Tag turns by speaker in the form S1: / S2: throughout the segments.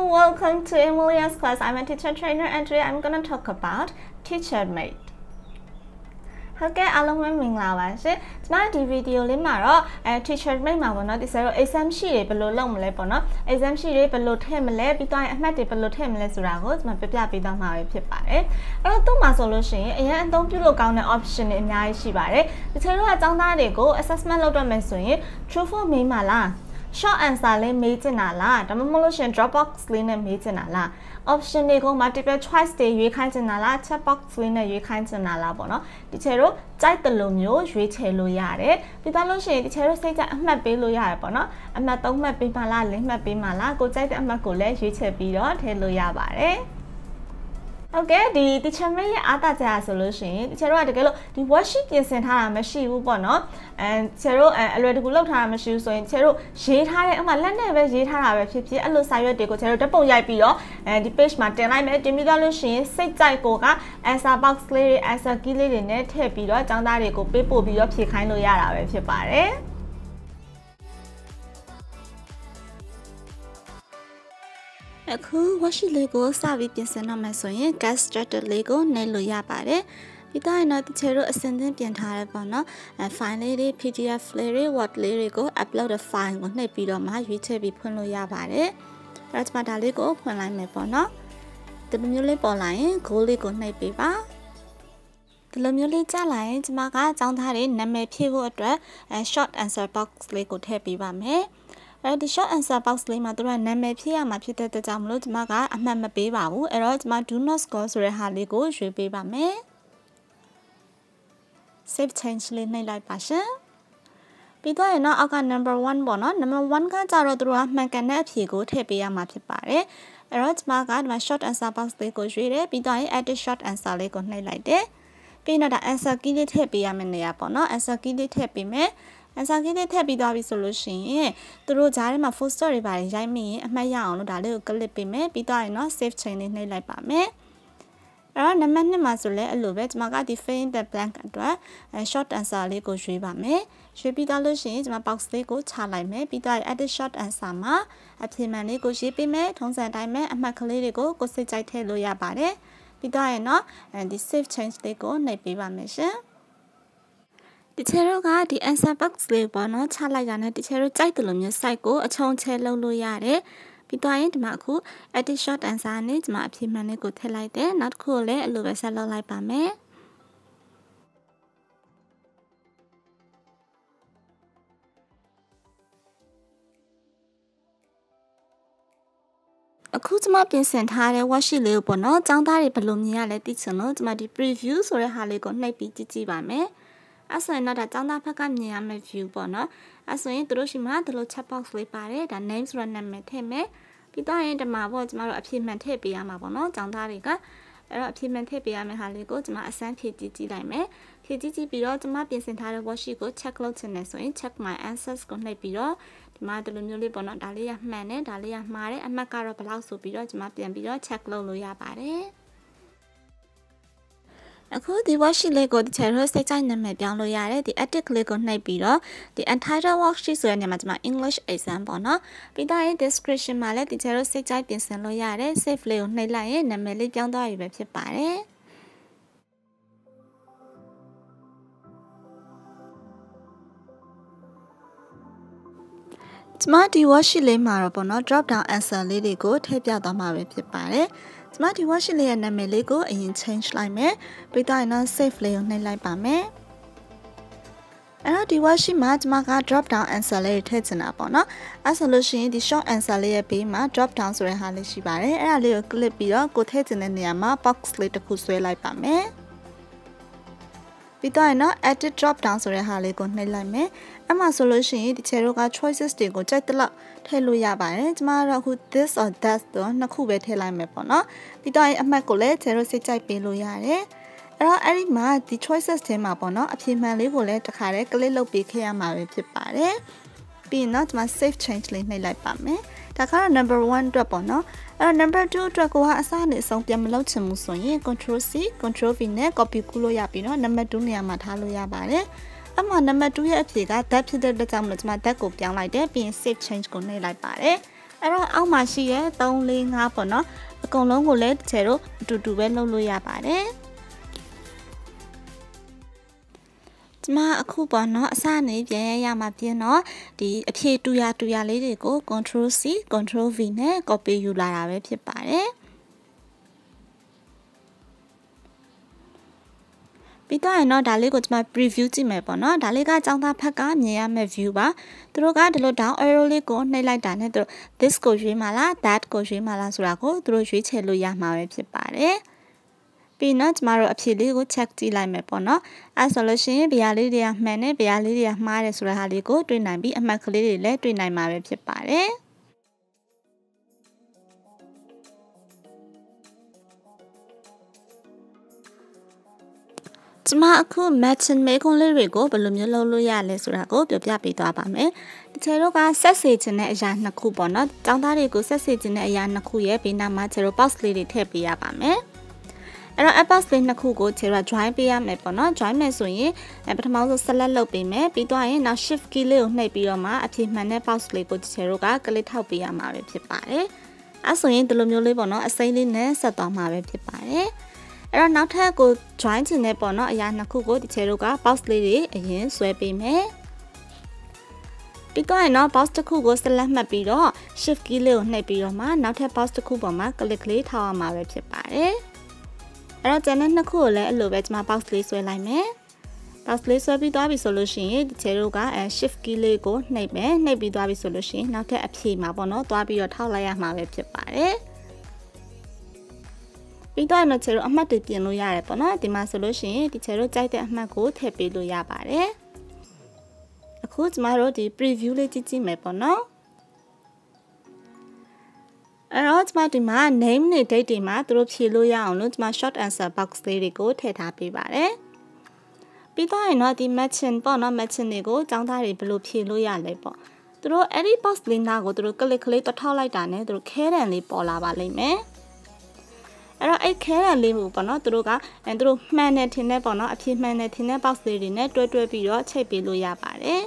S1: welcome to Emilia's class. I'm a teacher trainer and today I'm going to talk about TeacherMade. Okay,အားလုံးပဲမင်္ဂလာပါရှင်။ကျွန်တော်ဒီဗီဒီယိုလေးမှာတော့TeacherMadeမှာပေါ့နော်ဒီဆရာတို့ exam sheet တွေဘယ်လိုလုပ်မလဲပေါ့နော် exam sheet တွေဘယ်လိုထည့်မလဲပြီးတော့အမှတ်တွေဘယ်လိုထည့်မလဲဆိုတာကိုကျွန်တော်ပြပြပေးသွားမှာဖြစ်ပါတယ်။အဲ့တော့သူ့မှာဆိုလို့ရှိရင်အရင်အသုံးပြုလို့ကောင်းတဲ့ option တွေအများကြီးရှိပါတယ်။ဒီဆရာတို့ကကျောင်းသားတွေကို assessment လုပ်တော့မယ်ဆိုရင် true for မေးမှာလား short answer လေးမေးချင်တာလားဒါမှမဟုတ်လို့ရှိရင် drop box လေးနဲ့မေးချင်တာလား option တွေကို multiple choice တွေရွေးခိုင်းချင်တာလား chat box လေးနဲ့ရွေးခိုင်းချင်တာလားပေါ့နော်ဒီချေတို့ကြိုက်တယ်လို့မျိုးရွေးချယ်လို့ရတယ်ပြီးသားလို့ရှိရင်ဒီချေတို့စိတ်ကြအမှတ်ပေးလို့ရတယ်ပေါ့နော်အမှတ်3မှတ်ပေးပါလား4မှတ်ပေးပါလားကိုကြိုက်တဲ့အမှတ်ကိုလည်းရွေးချယ်ပြီးတော့ထည့်လို့ရပါတယ်Okay, the TeacherMade ရဲ့အားသာချက်ဆိုလို့ရှိရင်တချို့ကတကယ်လို့ဒီ worksheet ပြင်ဆင်ထားတာမရှိဘူးပေါ့နော်တချို့အလွယ်တကူလုပ်ထားတာမရှိဘူးဆိုရင်တချို့ရေးထားတဲ့အမှလက်နဲ့ပဲရေးထားတာပဲဖြစ်ဖြစ်အဲ့လိုစာရွက်တွေကိုတချို့ဓာတ်ပုံရိုက်ပြီးတော့ဒီ page မှာတင်လိုက်မယ်တင်ပြီးသားလို့ရှိရင်စိတ်ကြိုက်ကိုက answer box လေးတွေ answer key လေးတွေနဲ့ထည့်ပြီးတော့ကျောင်းသားတွေကိုပေးပို့ပြီးတော့ဖြေခိုင်းလို့ရတာပဲဖြစ်ပါတယ်အခု worksheet လေးကိုစပြီးပြင်ဆင်တော့မယ်ဆိုရင် get started လေးကိုနှိပ်လို့ရပါတယ်ပြီးတော့တော့တချို့အစင်းသင်းပြင်ထားရပေါ့နော်file လေးတွေ PDF လေးတွေ word လေးတွေကို upload the file ကိုနှိပ်ပြီးတော့မှရွေးချယ်ပြီးဖွင့်လို့ရပါတယ်အဲ့တော့ဒါလေးကိုဖွင့်လိုက်မယ်ပေါ့နော်ဒီလိုမျိုးလေးပေါ်လာရင် goal လေးကိုနှိပ်ပေးပါဒီလိုမျိုးလေးကြားလာရင်ကျွန်မကကျောင်းသားတွေနာမည်ဖြည့်ဖို့အတွက် short answer box လေးကိုထည့်ပေးပါမယ်အဲ့ဒီ short answer box လေးမှာတို့ကနာမည်ဖြည့်ရမှာဖြစ်တဲ့အတွက်ကြောင့်မလို့ကျွန်မကအမှတ်မပေးပါဘူးအဲ့တော့ကျွန်မ do not score ဆိုတဲ့ဟာလေးကိုရွေးပေးပါမယ် save change လေးနှိပ်လိုက်ပါရှင်ပြီးတော့ရင်အောက်က number 1ပေါ့နော် number 1ကကြတော့တို့ကမှန်ကန်တဲ့အဖြေကိုထည့်ပေးရမှာဖြစ်ပါတယ်အဲ့တော့ကျွန်မကဒီမှာ short answer box လေးကိုရွေးတယ်ပြီးတော့ရင် edit short answer လေးကိုနှိပ်လိုက်တယ်ပြီးတော့ဒါ answer key လေးထည့်ပေးရမယ့်နေရာပေါ့နော် answer key လေးထည့်ပေးမယ်answer key လေးထည့်ပြီးသွားပြီဆိုလို့ရှိရင်သူတို့ဂျားထဲမှာ full stop တွေပါတယ်ရိုက်မိရင်အမှတ်ရအောင်လို့ဒါလေးကို click ပေးမယ်ပြီးတော့ရင်တော့ save change လေးနှိပ်လိုက်ပါမယ်အဲ့တော့နံပါတ်2မှာဆိုလဲအဲ့လိုပဲကျွန်မကဒီ fill in the blank အတွက် short answer လေးကိုရွေးပါမယ်ရွေးပြီးတော့လို့ရှိရင်ကျွန်မ box လေးကိုချလိုက်မယ်ပြီးတော့ edit short answer မှာအဖြေမှန်လေးကိုရေးပေးမယ်ထုံးစံတိုင်းပဲအမှတ်ကလေးတွေကိုကိုစိတ်ကြိုက်ထည့်လို့ရပါတယ်ပြီးတော့ရင်တော့ဒီ save change လေးကိုနှိပ်ပေးပါမယ်ရှင်ဒီချေတို့ကဒီ answer box လေးပေါ့နော်ချလိုက်ရတဲ့ဒီချေတို့ကြိုက်တယ်လို့မျိုး site ကိုအချုံချဲလုပ်လို့ရတယ်ပြီးတော့ရင်ဒီမှာအခု edit short answer နဲ့ဒီမှာအဖြေမှန်လေးကိုထည့်လိုက်တယ်နောက်တစ်ခုလည်းအလိုပဲဆက်လုပ်လိုက်ပါမယ်အခုကျွန်မပြင်ဆင်ထားတဲ့ worksheet လေးကိုပေါ့နော်ကျောင်းသားတွေဘယ်လိုမြင်ရလဲသိချင်လို့ကျွန်မဒီ preview ဆိုတဲ့ဟာလေးကိုနှိပ်ပြီးကြည့်ပါမယ်အဲ့ဆိုရင်တော့ဒါကျောင်းသားဘက်ကမြင်ရမယ့် view ပေါ့နော်အဲ့ဆိုရင်တို့ရှိမှဒီလို chat box လေးပါတယ်ဒါ name ဆိုတဲ့နာမည်ထည့်မယ်ပြီးတော့ရင်ဒီမှာပေါ့ကျွန်တော်တို့အဖြေမှန်ထည့်ပေးရမှာပေါ့နော်ကျောင်းသားတွေကအဲ့တော့အဖြေမှန်ထည့်ပေးရမယ့်ဟာလေးကိုကျွန်မအစမ်းဖြည့်ကြည့်လိုက်မယ်ဖြည့်ကြည့်ပြီးတော့ကျွန်မပြင်ဆင်ထားတဲ့ worksheet ကို check လုပ်ချင်တယ်ဆိုရင် check my answers ကိုနှိပ်ပြီးတော့ဒီမှာဒီလိုမျိုးလေးပေါ့နော်ဒါလေးရမှန်တယ်ဒါလေးရမှားတယ်အမှတ်ကတော့ဘယ်လောက်ဆိုပြီးတော့ကျွန်မပြန်ပြီးတော့ check လုပ်လို့ရပါတယ်အခုဒီ worksheet လေးကိုဒီချေရိုးစိတ်ကြိုက်နာမည်ပြောင်းလို့ရတယ်ဒီ edit လေးကိုနှိပ်ပြီးတော့ဒီ entitled worksheet ဆိုတဲ့နေရာမှာကျွန်မ English exam ပေါ့နော်ပြီးတော့ရင် description မှာလည်းဒီချေရိုးစိတ်ကြိုက်ပြင်ဆင်လို့ရတယ် save လေးကိုနှိပ်လိုက်ရင်နာမည်လေးပြောင်းသွားပြီပဲဖြစ်ပါတယ်ကျွန်မဒီ worksheet လေးမှာတော့ပေါ့နော် drop down answer လေးတွေကိုထည့်ပြသွားမှာပဲဖြစ်ပါတယ်ကျွန်မဒီ worksheet လေးရဲ့နာမည်လေးကိုအရင် change လိုက်မယ်ပြီးတော့ရင် save လေးကိုနှိပ်လိုက်ပါမယ်အဲ့တော့ဒီ worksheet မှာကျွန်မက drop down answer လေးထည့်ချင်တာပေါ့နော်အဲ့ဆိုလို့ရှိရင်ဒီ short answer လေးရဲ့ဘေးမှာ drop down ဆိုတဲ့ဟာလေးရှိပါတယ်အဲ့ဒါလေးကို click ပြီးတော့ကိုထည့်ချင်တဲ့နေရာမှာ box လေးတစ်ခုဆွဲလိုက်ပါမယ်ပြီးတော့ရင် edit drop down ဆိုတဲ့ဟာလေးကိုနှိပ်လိုက်မယ်အဲ့မှာဆိုလို့ရှိရင်ဒီချေတို့က choices တွေကိုကြိုက်တဲ့လောက်ထည့်လို့ရပါတယ်ကျမကတော့အခု this or that တော့နှစ်ခုပဲထည့်လိုက်မယ်ပေါ့နော်ပြီးတော့ရင်အမှတ်ကိုလည်းချေတို့စိတ်ကြိုက်ပေးလို့ရတယ်အဲ့တော့အဲ့ဒီမှာဒီ choices ထဲမှာပေါ့နော်အဖြေမှန်လေးကိုလည်းတစ်ခါတည်း click လုပ်ပေးခဲ့ရမှာပဲဖြစ်ပါတယ်ပြီးရင်တော့ကျမ save change လေးနှိပ်လိုက်ပါမယ်ဒါကတော့ number 1 အတွက်ပေါ့နော်အဲ့တော့ number 2 အတွက်ကိုကအစားနဲ့အဆုံးပြန်မလုပ်ချင်ဘူးဆိုရင် control C control V နဲ့ copy ကူးလို့ရပြီးတော့ number 2နေရာမှာထားလို့ရပါတယ်အမှ number 2ရဲ့အဖြေက that ဖြစ်တဲ့အတွက်ကြောင့်မလို့ကျမ that ကိုပြောင်းလိုက်တယ်ပြီးရင် save change ကိုနှိပ်လိုက်ပါတယ် အဲ့အဲ့တော့အောက်မှာရှိတဲ့3 4 5ပေါ့နော်အကုန်လုံးကိုလည်းတစ်ချက်တော့အတူတူပဲလုပ်လို့ရပါတယ်ကျမအခုပေါ့နော်အစနေပြန်ရမှာပြင်တော့ဒီအဖြေတူရလေးတွေကို Ctrl C Ctrl V နဲ့ copy ယူလာတာပဲဖြစ်ပါတယ်ပြီးတော့ရင်တော့ဒါလေးကိုကျွန်မ preview ကြည့်မယ်ပေါ့နော်ဒါလေးကចောင်းသားဖက်ကမြင်ရမယ့် view ပါသူတို့ကဒီလို down arrow လေးကိုနှိပ်လိုက်တာနဲ့သူတို့ this ကိုရွေးမှာလား that ကိုရွေးမှာလားဆိုတာကိုသူတို့ရွေးချယ်လို့ရမှာပဲဖြစ်ပါတယ်ပြီးတော့ကျမတို့အဖြေလေးကို check ကြည့်လိုက်မယ်ပေါ့နော်အဲဆိုလို့ရှိရင်ဗျာလေးတွေကမှန်တယ်ဗျာလေးတွေကမှားတယ်ဆိုတဲ့ဟာလေးကိုတွေ့နိုင်ပြီးအမှတ်ကလေးတွေလည်းတွေ့နိုင်မှာပဲဖြစ်ပါတယ်ကျမအခု matching မေးခွန်းလေးတွေကိုဘယ်လိုမျိုးလုပ်လို့ရလဲဆိုတာကိုပြောပြပေးသွားပါမယ်။ဒီချေတို့ကဆက်စေခြင်းတဲ့အရာ2ခုပေါ့နော်။ကျောင်းသားတွေကိုဆက်စေခြင်းတဲ့အရာ2ခုရဲ့ဘေးနားမှာချေတို့ box လေးတွေထည့်ပေးရပါမယ်။အဲ့တော့ box လေး2ခုကိုချေတို့ join ပေးရမယ်ပေါ့နော်။ join မယ်ဆိုရင်ပထမဆုံး select လုပ်ပေးမယ်။ပြီးတော့ရင်နောက် shift key လေးကိုနှိပ်ပြီးတော့မှအဖြေမှန်တဲ့ box လေးကိုချေတို့က click ထောက်ပေးရမှာပဲဖြစ်ပါတယ်။အဲ့ဆိုရင်ဒီလိုမျိုးလေးပေါ့နော်အစိမ်းလေးနဲ့ဆက်သွားမှာပဲဖြစ်ပါတယ်။အဲ့တော့နောက်ထပ်ကို join ချင်တဲ့ပေါ့နော်အရာ2ခုကိုဒီချေတို့က box လေးတွေအရင်ဆွဲပေးမယ်ပြီးတော့ရင်တော့ box တစ်ခုကို select မှတ်ပြီးတော့ shift key လေးကိုနှိပ်ပြီးတော့မှနောက်ထပ် box တစ်ခုပေါ်မှာ click လေးထောက်ရမှာပဲဖြစ်ပါတယ်အဲ့တော့ကျန်တဲ့2ခုကိုလည်းအဲ့လိုပဲကျွန်မ box လေးဆွဲလိုက်မယ် box လေးဆွဲပြီးသွားပြီဆိုလို့ရှိရင်ဒီချေတို့ကshift key လေးကိုနှိပ်မယ်နှိပ်ပြီးသွားပြီဆိုလို့ရှိရင်နောက်ထပ်အဖြေမှာပေါ့နော်သွားပြီးတော့ထောက်လိုက်ရမှာပဲဖြစ်ပါတယ်ပြီးတော့တော့ချေတို့အမှတ်တွေပြင်လို့ရတယ်ပေါ့နော်ဒီမှာဆိုလို့ရှိရင်ဒီချေတို့ကြိုက်တဲ့အမှတ်ကိုထည့်ပေးလို့ရပါတယ်အခုကျမတို့ဒီ preview လေးကြည့်မယ်ပေါ့နော်အဲ့တော့ကျမဒီမှာ name နဲ့ date တွေမှာသူတို့ဖြည့်လို့ရအောင်လို့ကျမ short answer box လေးတွေကိုထည့်ထားပေးပါတယ်ပြီးတော့ရင်တော့ဒီ matching ပေါ့နော် matching တွေကိုចောင်းသားတွေဘယ်လိုဖြည့်လို့ရလဲပေါ့သူတို့အဲ့ဒီ box လေးနားကိုသူတို့ click လေးတွထောက်လိုက်တာနဲ့သူတို့ခဲတံလေးပေါ်လာပါလိမ့်မယ်အဲ့တော့အဲ့ခဲရလေးမှုပေါ့နော်သူတို့ကသူတို့မှန်တယ်ထင်တဲ့ပေါ့နော်အဖြေမှန်တယ်ထင်တဲ့ box လေးတွေနဲ့တွဲပြီးတော့ချိတ်ပေးလို့ရပါတယ်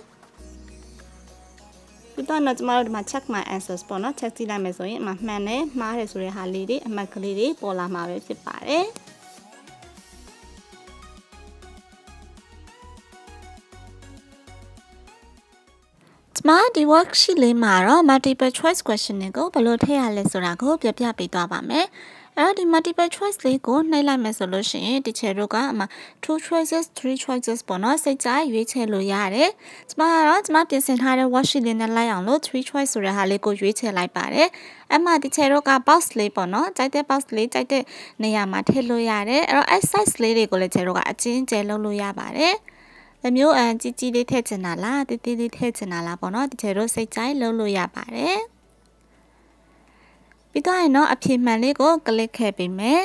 S1: ပြီးတော့တော့ကျမတို့ဒီမှာ check my answers ပေါ့နော် check ကြည့်လိုက်မယ်ဆိုရင်အမှမှန်တယ်မှားတယ်ဆိုတဲ့ဟာလေးတွေအမှတ်ကလေးတွေပေါ်လာမှာပဲဖြစ်ပါတယ်ကျမဒီ worksheet လေးမှာတော့ multiple choice question တွေကိုဘယ်လိုထည့်ရလဲဆိုတာကိုပြပြပေးသွားပါမယ်အဲ့ဒီ multiple choice လေးကိုနှိပ်လိုက်မယ်ဆိုလို့ရှိရင်ဒီချေတို့ကအမှ two choices 3 choices ပေါ့နော်စိတ်ကြိုက်ရွေးချယ်လို့ရတယ်ကျမကတော့ကျမပြင်ဆင်ထားတဲ့ worksheet လေးနဲ့လိုက်အောင်လို့3 choice ဆိုတဲ့ဟာလေးကိုရွေးချယ်လိုက်ပါတယ်အဲ့မှာဒီချေတို့က box လေးပေါ့နော်ကြိုက်တဲ့ box လေးကြိုက်တဲ့နေရာမှာထည့်လို့ရတယ်အဲ့တော့ size လေးတွေကိုလည်းချေတို့ကအချင်းကျယ်လုပ်လို့ရပါတယ်ဒီမျိုးကြီးကြီးလေးထည့်ချင်တာလားတိတိလေးထည့်ချင်တာလားပေါ့နော်ဒီချေတို့စိတ်ကြိုက်လုပ်လို့ရပါတယ်ပြီးတော့ရင်တော့အဖြေမှန်လေးကို click ခဲ့ပေးမယ်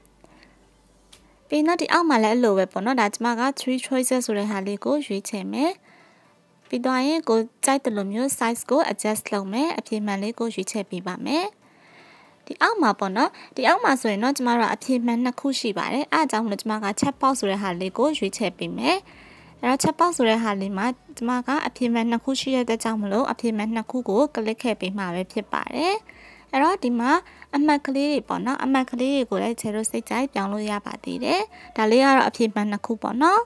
S1: ပြီးတော့ဒီအောက်မှာလည်းအလိုပဲပေါ့နော်ဒါကျမက3 choices ဆိုတဲ့ဟာလေးကိုရွေးချယ်မယ်ပြီးတော့ရင်ကိုကြိုက်တဲ့လိုမျိုး size ကို adjust လုပ်မယ်အဖြေမှန်လေးကိုရွေးချယ်ပေးပါမယ်ဒီအောက်မှာပေါ့နော်ဒီအောက်မှာဆိုရင်တော့ကျမတို့အဖြေမှန်2ခုရှိပါတယ်အဲအကြောင်းလို့ကျမက chat box ဆိုတဲ့ဟာလေးကိုရွေးချယ်ပေးမယ်အဲ့တော့ chat box ဆိုတဲ့ဟာလေးမှာကျမကအဖြေမှန်2ခုရှိတဲ့အတွက်ကြောင့်မလို့အဖြေမှန်2ခုကို click ခဲ့ပေးမှာပဲဖြစ်ပါတယ်အဲ့တော့ဒီမှာအမှတ်ကလေးတွေပေါ့နော်အမှတ်ကလေးတွေကိုလည်းခြေတို့စိတ်ကြိုက်ပြောင်းလို့ရပါသေးတယ်ဒါလေးကတော့အဖြေမှန်2ခုပေါ့နော်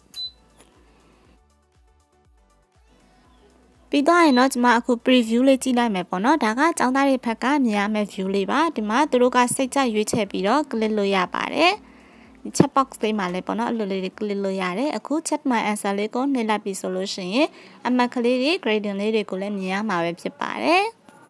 S1: ပြီးတော့ရင်တော့ကျွန်မအခု preview လေးကြည့်လိုက်မယ်ပေါ့နော်ဒါကចောင်းသားတွေဘက်ကမြင်ရမယ့် view လေးပါဒီမှာသူတို့ကစိတ်ကြိုက်ရွေးချယ်ပြီးတော့ click လို့ရပါတယ်ဒီ chat box လေးမှာလည်းပေါ့နော်အလိုလေးတွေ click လို့ရတယ်အခု chat my answer လေးကိုနှိပ်လိုက်ပြီဆိုလို့ရှိရင်အမှတ်ကလေးတွေ grading လေးတွေကိုလည်းမြင်ရမှာပဲဖြစ်ပါတယ်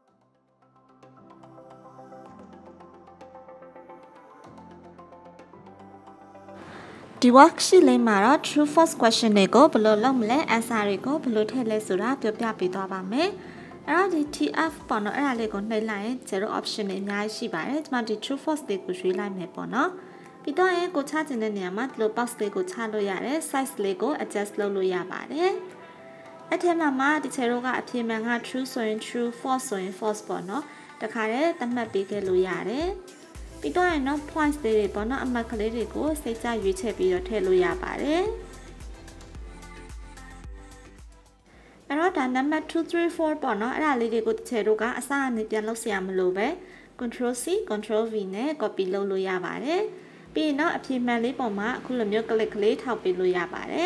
S1: ဒီ worksheet လေးမှာတော့ true false question တွေကိုဘယ်လိုလုပ်မလဲ answer တွေကိုဘယ်လိုထည့်လဲဆိုတာပြောပြပေးသွားပါမယ်အဲ့တော့ဒီ TF ပေါ့နော်အဲ့ဒါလေးကိုနှိပ်လိုက်ရင် zero option တွေအများကြီးရှိပါတယ်ကျွန်မဒီ true false တွေကိုရွေးလိုက်မယ်ပေါ့နော်ပြီးတော့ရင်ကိုချချင်တဲ့နေရာမှာဒီလို box လေးကိုချလို့ရတယ် size လေးကို adjust လုပ်လို့ရပါတယ်အဲ့ထဲမှာဒီချေတို့ကအဖြေမှန်က true ဆိုရင် true false ဆိုရင် false ပေါ့နော်တခါတည်းသတ်မှတ်ပေးခဲ့လို့ရတယ်ပြီးတော့ရင်တော့ points လေးတွေပေါ့နော်အမှတ်ကလေးတွေကိုစိတ်ကြရွေးချယ်ပြီးတော့ထည့်လို့ရပါတယ်အဲ့တော့ဒါ number 2 3 4 ပေါ့နော်အဲ့ဒါလေးတွေကိုတစ်ချက်တို့ကအစအနေပြန်လုပ်ဆရာမလို့ပဲ control C control V နဲ့ copy လုပ်လို့ရပါတယ်ပြီးရင်တော့အဖြေမှန်လေးပေါ်မှာအခုလိုမျိုး click ကလေးထောက်ပေးလို့ရပါတယ်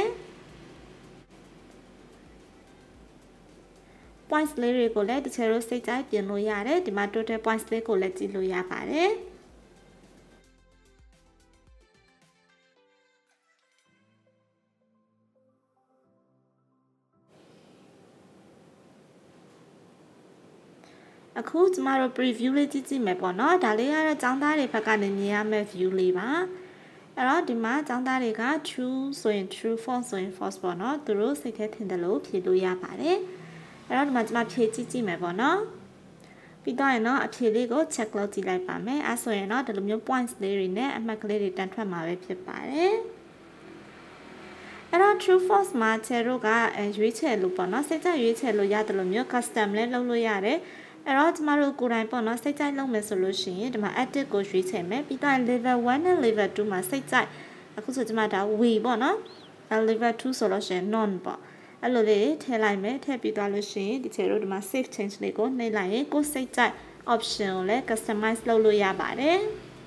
S1: points လေးတွေကိုလည်းတစ်ချက်တို့စိတ်ကြိုက်ပြင်လို့ရတယ်ဒီမှာ total points လေးကိုလည်းကြည့်လို့ရပါတယ်အခုကျမတို့ preview လေးကြည့်ကြည့်မယ်ပေါ့နော်ဒါလေးကတော့ကျောင်းသားတွေဘက်ကနေမြင်ရမယ့် view လေးပါအဲ့တော့ဒီမှာကျောင်းသားတွေက true ဆိုရင် true false ဆိုရင် false ပေါ့နော်သူတို့စိတ်ထဲထင်တယ်လို့ဖြေလို့ရပါတယ်အဲ့တော့ဒီမှာကျမဖြေကြည့်ကြည့်မယ်ပေါ့နော်ပြီးတော့ရင်တော့အဖြေလေးကို check လုပ်ကြည့်လိုက်ပါမယ်အဲ့ဆိုရင်တော့ဒီလိုမျိုး points လေးတွေနဲ့အမှတ်ကလေးတွေတန်ထွက်မှာပဲဖြစ်ပါတယ်အဲ့တော့ true false မှာခြေတို့ကရွေးချယ်လို့ပေါ့နော်စိတ်ကြရွေးချယ်လို့ရတယ်လို့မျိုး custom လည်းလုပ်လို့ရတယ်အဲ့တော့ကျမတို့ကိုယ်တိုင်ပေါ့နော်စိတ်ကြိုက်လုပ်မယ်ဆိုလို့ရှိရင်ဒီမှာ edit ကိုရွေးချယ်မယ်ပြီးတော့ level 1 နဲ့ level 2မှာစိတ်ကြိုက်အခုဆိုကျမဒါ we ပေါ့နော် level 2ဆိုလို့ရှိရင် non ပေါ့အဲ့လိုလေးထည့်လိုက်မယ်ထည့်ပြီးသွားလို့ရှိရင်ဒီချေတို့ဒီမှာ save change လေးကိုနှိပ်လိုက်ရင်ကိုယ်စိတ်ကြိုက် option ကိုလည်း customize လုပ်လို့ရပါတယ်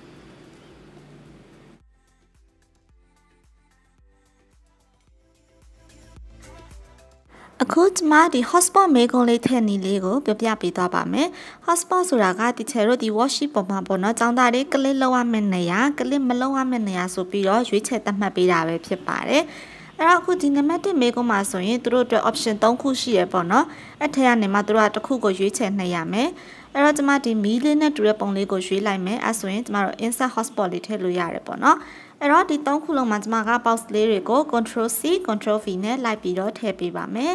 S1: အခုကျမဒီ hotspot မေးခွန်းလေးထည့်နည်းလေးကိုပြောပြပေးသွားပါမယ် hotspot ဆိုတာကတီချယ်တို့ဒီ worksheet ပေါ်မှာပေါ့နော်ကျောင်းသားတွေ click လုပ်ရမယ့်နေရာ click မလုပ်ရမယ့်နေရာဆိုပြီးတော့ရွေးချယ်သတ်မှတ်ပေးတာပဲဖြစ်ပါတယ်အဲ့တော့အခုဒီနံပါတ်1မေးခွန်းမှာဆိုရင်တို့အတွက် option 3ခုရှိရပေါ့နော်အဲ့ထဲကနေမှတို့ကတစ်ခုကိုရွေးချယ်နှိပ်ရမယ်အဲ့တော့ကျမဒီမီးလေးနဲ့တူတဲ့ပုံလေးကိုရွေးလိုက်မယ်အဲ့ဆိုရင်ကျမတို့ insert hotspot လေးထည့်လို့ရတယ်ပေါ့နော်အဲ့တော့ဒီ3ခုလုံးမှာကျမက box လေးတွေကို control C control V နဲ့လိုက်ပြီးတော့ထည့်ပေးပါမယ်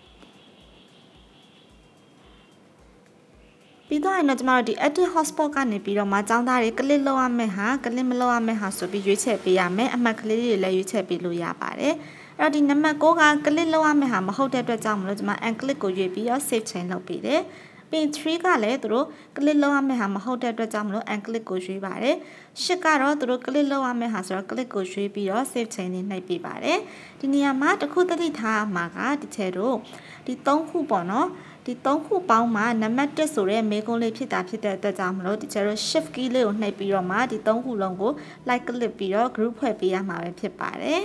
S1: ပြီးတော့ရင်တော့ကျမတို့ဒီ edit hotspot ကနေပြီးတော့မှကျောင်းသားတွေ click လုပ်ရမယ့်ဟာclick မလုပ်ရမယ့်ဟာဆိုပြီးရွေးချယ်ပေးရမယ်အမှတ်ကလေးတွေလည်းရွေးချယ်ပေးလို့ရပါတယ်အဲ့တော့ဒီနံပါတ်6က click လုပ်ရမယ့်ဟာမဟုတ်တဲ့အတွက်ကြောင့်မလို့ကျမ unclick ကိုရွေးပြီးတော့ save change လုပ်ပေးတယ်ပြီးရင်3ကလည်းသူတို့ click လုပ်ရမယ့်ဟာမဟုတ်တဲ့အတွက်ကြောင့်မလို့ unclick ကိုရွေးပါတယ်8ကတော့သူတို့ click လုပ်ရမယ့်ဟာဆိုတော့ click ကိုရွေးပြီးတော့ save change လေးနှိပ်ပေးပါတယ်ဒီနေရာမှာတစ်ခုသတိထားမှာကဒီချေတို့ဒီ3ခုပေါ့နော်ဒီ3ခုပေါင်းမှာနံပါတ်1ဆိုတဲ့မေးခွန်းလေးဖြစ်တာဖြစ်တဲ့အတွက်ကြောင့်မလို့ဒီကျတော့ shift key လေးကိုနှိပ်ပြီးတော့မှဒီ3ခုလုံးကို like click ပြီးတော့ group ဖွဲ့ပေးရမှာပဲဖြစ်ပါတယ်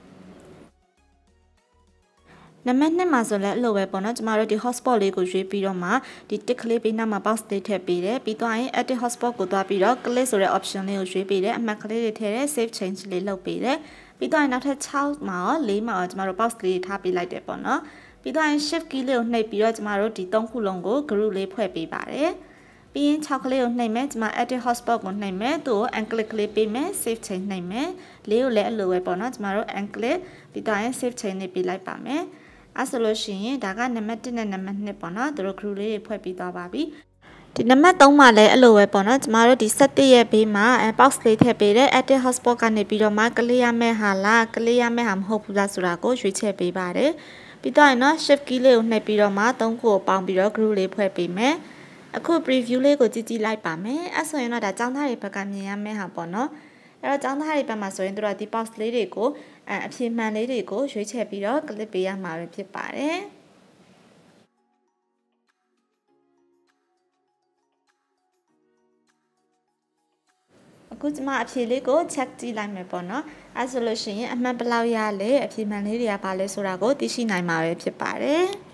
S1: နံပါတ်2မှာဆိုလည်းအဲ့လိုပဲပေါ့နော်ကျမတို့ဒီ hotspot လေးကိုရွေးပြီးတော့မှဒီ tick ကလေးပေးနာမှာ box လေးထည့်ပေးတယ်ပြီးတော့ရင် edit hotspot ကိုသွားပြီးတော့ click ဆိုတဲ့ option လေးကိုရွေးပေးတယ်အမှတ်ကလေးတွေထည့်တယ် save change လေးလုပ်ပေးတယ်ပြီးတော့ရင်နောက်ထပ်6မှာရော4မှာရောကျမတို့ box လေးထားပေးလိုက်တယ်ပေါ့နော်ပြီးတော့ shift key လေးကိုနှိပ်ပြီးတော့ကျမတို့ဒီ3ခုလုံးကို group လေးဖွဲ့ပေးပါတယ်ပြီးရင်6ကလေးကိုနှိပ်မယ်ကျမ edit hotspot ကိုနှိပ်မယ်သူ့ကို unclick ကလေးပေးမယ် save change နှိပ်မယ်လေးကိုလည်းအဲ့လိုပဲပေါ့နော်ကျမတို့ unclick ပြီးတော့ရင် save change နှိပ်ပေးလိုက်ပါမယ်အဲ့ဆိုလို့ရှိရင်ဒါကနံပါတ်1နဲ့နံပါတ်2ပေါ့နော်သူတို့ group လေးတွေဖွဲ့ပြီးသွားပါပြီဒီနံပါတ်3မှာလည်းအဲ့လိုပဲပေါ့နော်ကျမတို့ဒီ17ရဲ့ဘေးမှာbox လေးထည့်ပေးတယ် edit hotspot ကနေပြီးတော့မှ click ရမယ့်ဟာလား click ရမယ့်ဟာမဟုတ်ဘူးလားဆိုတာကိုရွေးချယ်ပေးပါတယ်ပြီးတော့ရင်တော့ shift key လေးကိုနှိပ်ပြီးတော့မှ3ခုကိုပေါင်းပြီးတော့ group လေးဖွဲ့ပေးမယ်အခု preview လေးကိုကြည့်ကြည့်လိုက်ပါမယ်အဲ့ဆိုရင်တော့ဒါကျောင်းသားတွေဘက်ကမြင်ရမယ့်ဟာပေါ့နော်အဲ့တော့ကျောင်းသားတွေဘက်မှာဆိုရင်တို့ကဒီ box လေးတွေကိုအဖြေမှန်လေးတွေကိုရွေးချယ်ပြီးတော့ click ပေးရမှာပဲဖြစ်ပါတယ်အခုကျမအဖြေလေးကို check ကြည့်လိုက်မယ်ပေါ့နော်အဲဆိုလို့ရှိရင်အမှတ်ဘယ်လောက်ရလဲအဖြေမှန်လေးတွေကဘာလဲဆိုတာကိုသိရှိနိုင်မှာပဲဖြစ်ပါတယ်